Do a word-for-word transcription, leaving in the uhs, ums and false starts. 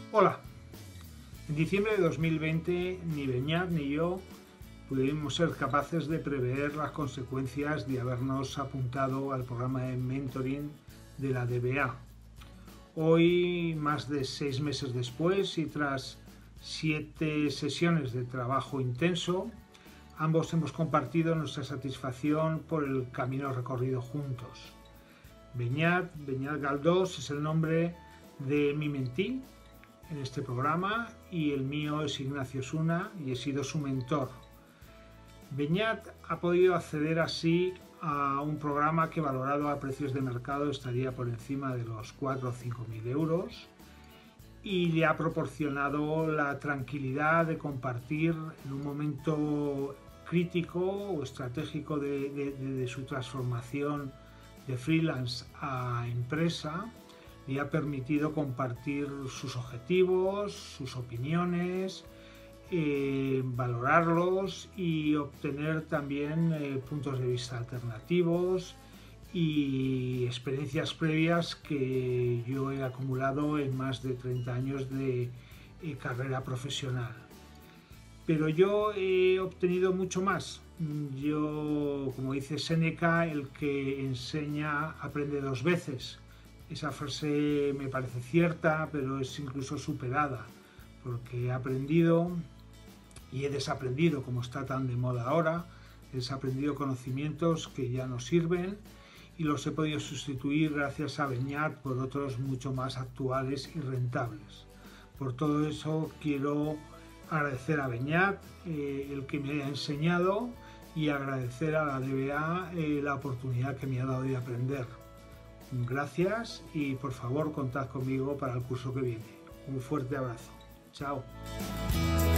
Hola, en diciembre de dos mil veinte ni Beñat ni yo pudimos ser capaces de prever las consecuencias de habernos apuntado al programa de mentoring de la D B A. Hoy, más de seis meses después y tras siete sesiones de trabajo intenso, ambos hemos compartido nuestra satisfacción por el camino recorrido juntos. Beñat, Beñat Galdós es el nombre de mi mentí en este programa y el mío es Ignacio Suna y he sido su mentor. Beñat ha podido acceder así a un programa que, valorado a precios de mercado, estaría por encima de los cuatro o cinco mil euros y le ha proporcionado la tranquilidad de compartir en un momento crítico o estratégico de, de, de su transformación de freelance a empresa. Le ha permitido compartir sus objetivos, sus opiniones, eh, valorarlos y obtener también eh, puntos de vista alternativos y experiencias previas que yo he acumulado en más de treinta años de eh, carrera profesional. Pero yo he obtenido mucho más. Yo, como dice Séneca, el que enseña aprende dos veces. Esa frase me parece cierta, pero es incluso superada, porque he aprendido y he desaprendido, como está tan de moda ahora. He desaprendido conocimientos que ya no sirven y los he podido sustituir gracias a Beñat por otros mucho más actuales y rentables. Por todo eso quiero agradecer a Beñat eh, el que me haya enseñado y agradecer a la D B A eh, la oportunidad que me ha dado de aprender. Gracias y por favor contad conmigo para el curso que viene. Un fuerte abrazo. Chao.